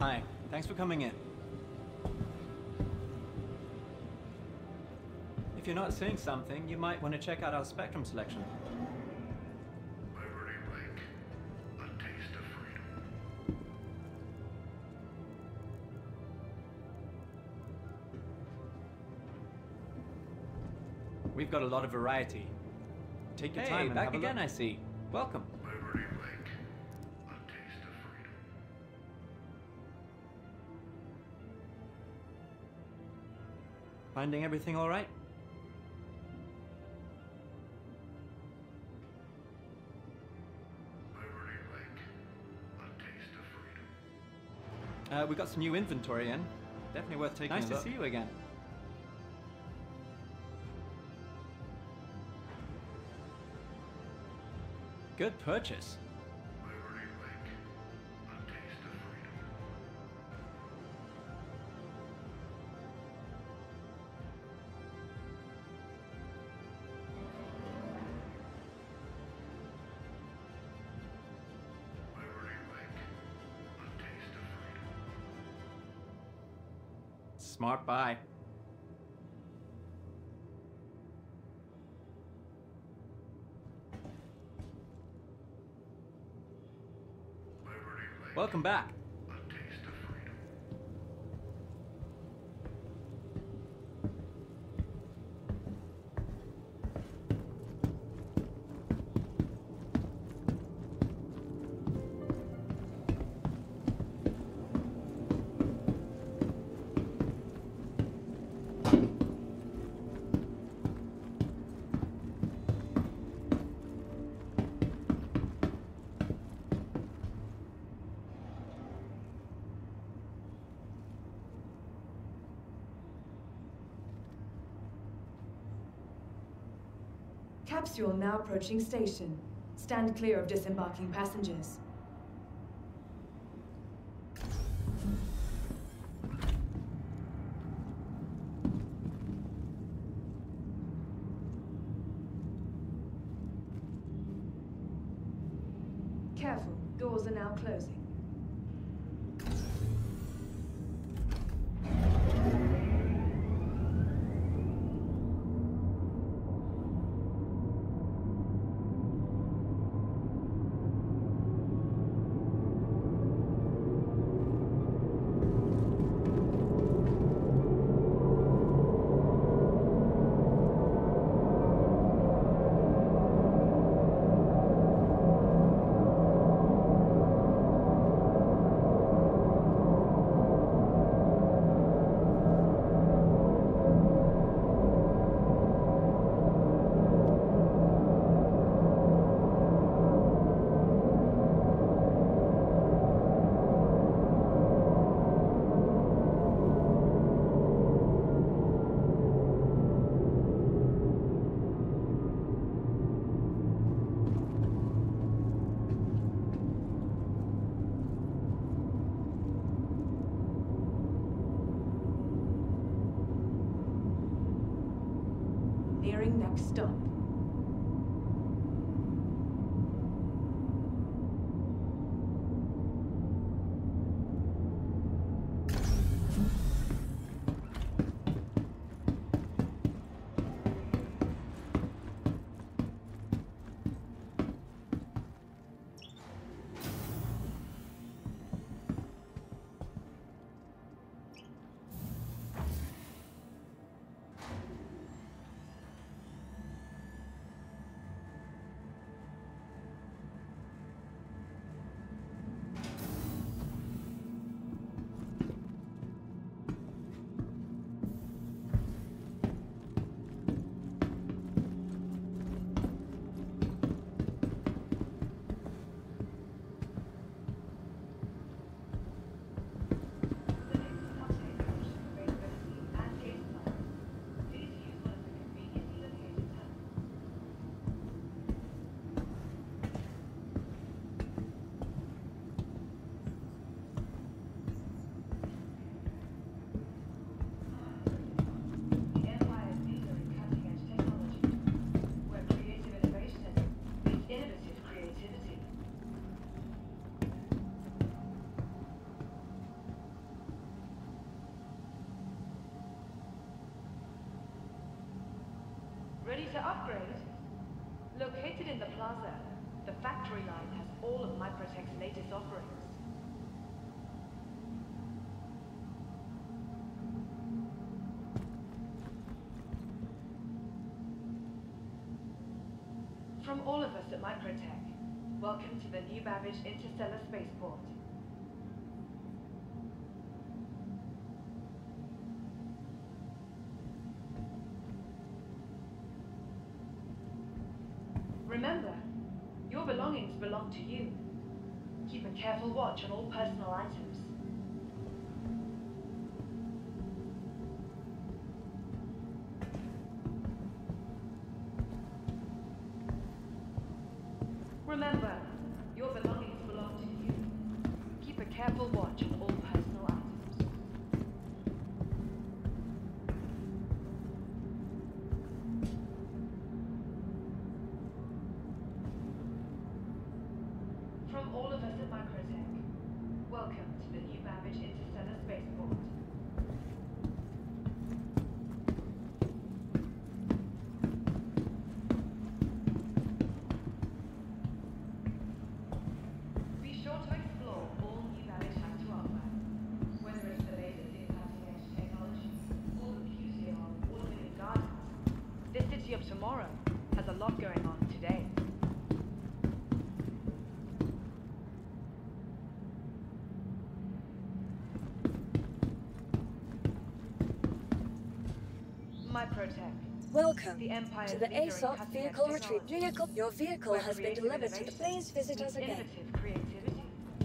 Hi, thanks for coming in. If you're not seeing something, you might want to check out our spectrum selection. Liberty Lake, a taste of freedom. We've got a lot of variety. Take your time and back have a again, look. I see. Welcome. Liberty Lake, a taste of freedom. Finding everything all right? Liberty Lake, a taste of freedom. We got some new inventory in. Definitely worth taking a look. Nice to see you again. Good purchase. Liberty Lake, a taste of freedom. Liberty Lake, a taste of freedom. Smart buy. Liberty Lake, Welcome back. a taste of freedom. Capsule now approaching station. Stand clear of disembarking passengers. Careful, doors are now closing. Nearing next stop. to upgrade? Located in the plaza, the factory line has all of Microtech's latest offerings. From all of us at Microtech, welcome to the new Babbage interstellar spaceport. Remember, your belongings belong to you. Keep a careful watch on all personal items. Remember, your belongings belong to you. Keep a careful watch on all personal items. From all of us at Microtech, welcome to the new Babbage interstellar spaceport. Be sure to explore all new Babbage has to offer, whether it's the latest in cutting-edge technology or the beauty of all-living gardens. This city of tomorrow has a lot going on today. Microtech. Welcome The Empire's to the leader in ASOC cutting-edge vehicle retrieve technology, vehicle. Your vehicle where has been creative delivered to the. innovation Please visit us meets again. innovative creativity.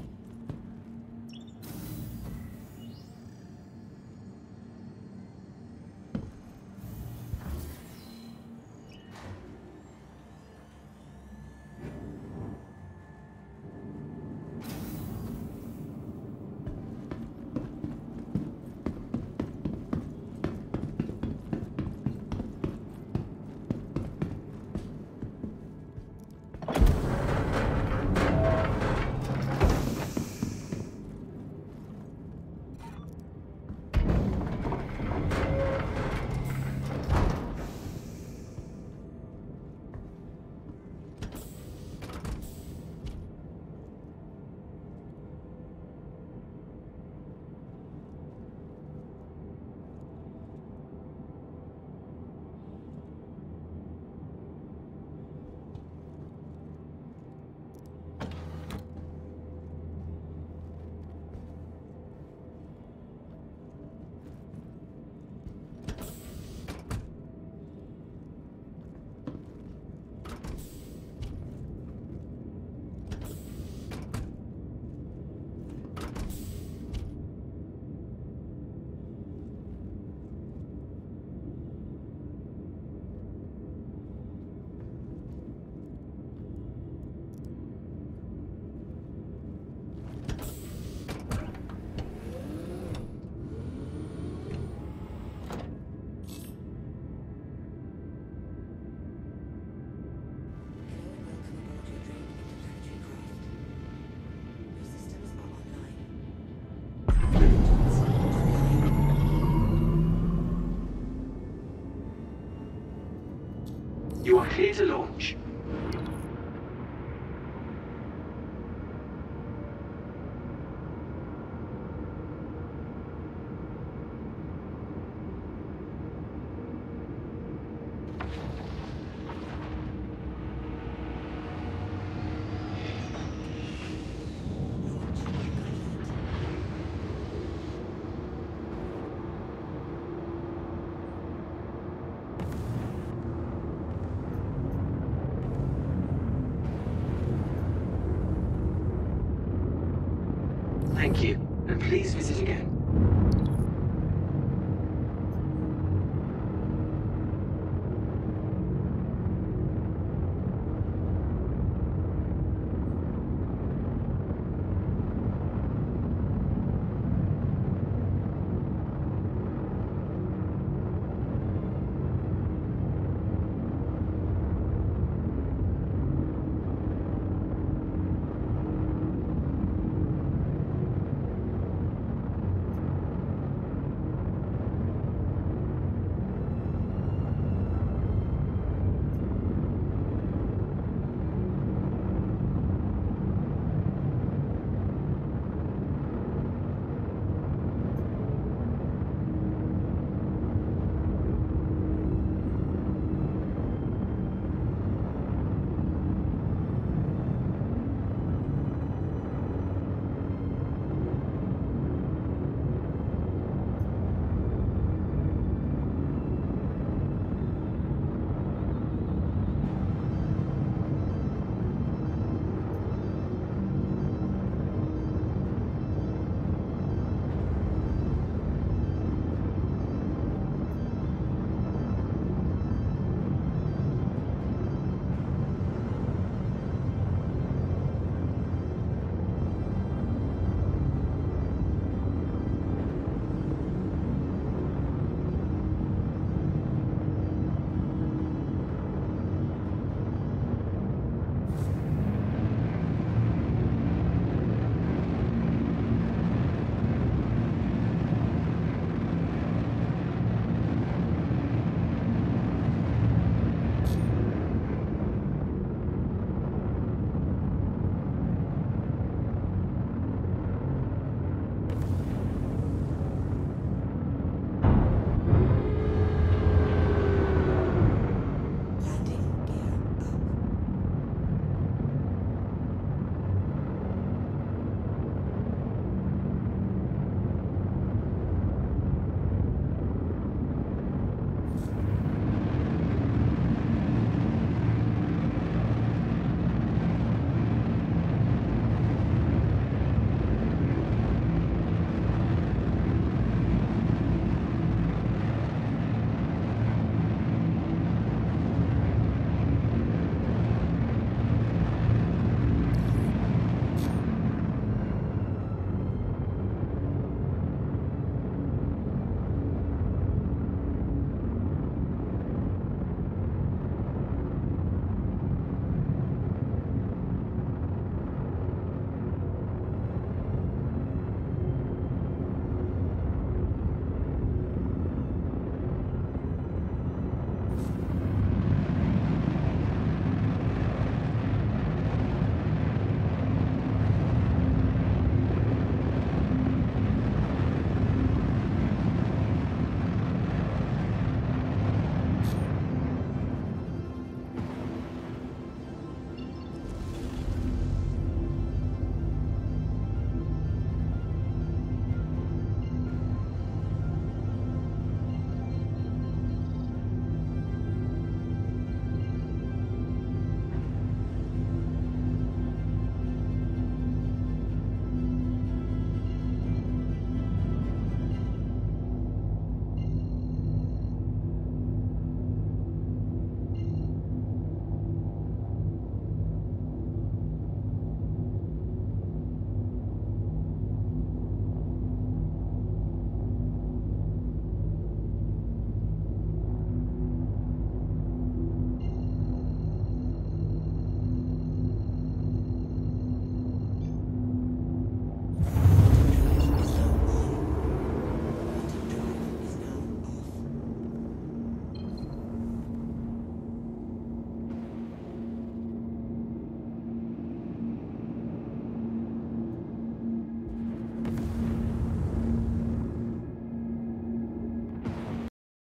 You are clear to launch. Thank you, and please visit again.